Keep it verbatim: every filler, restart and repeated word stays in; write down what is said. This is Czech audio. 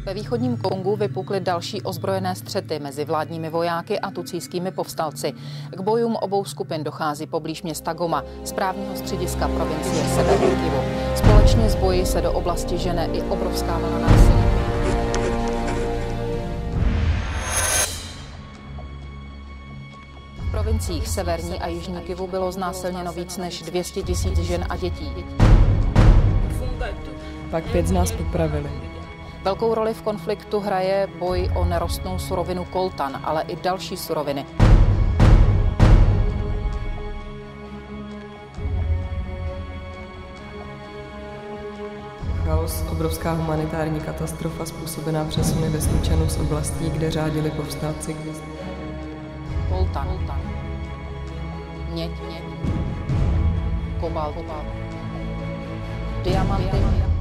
Ve východním Kongu vypukly další ozbrojené střety mezi vládními vojáky a tutsijskými povstalci. K bojům obou skupin dochází poblíž města Goma, správního střediska provincie Severní Kivu. Společně s boji se do oblasti žene i obrovská vlna násilí. V provinciích Severní a Jižní Kivu bylo znásilněno víc než dvě stě tisíc žen a dětí. Pak pět z nás popravili. Velkou roli v konfliktu hraje boj o nerostnou surovinu koltan, ale i další suroviny. Chaos, obrovská humanitární katastrofa způsobená přesuny vesničanů z oblastí, kde řádili povstalci. Koltan, měď, měď, kobalt, diamanty,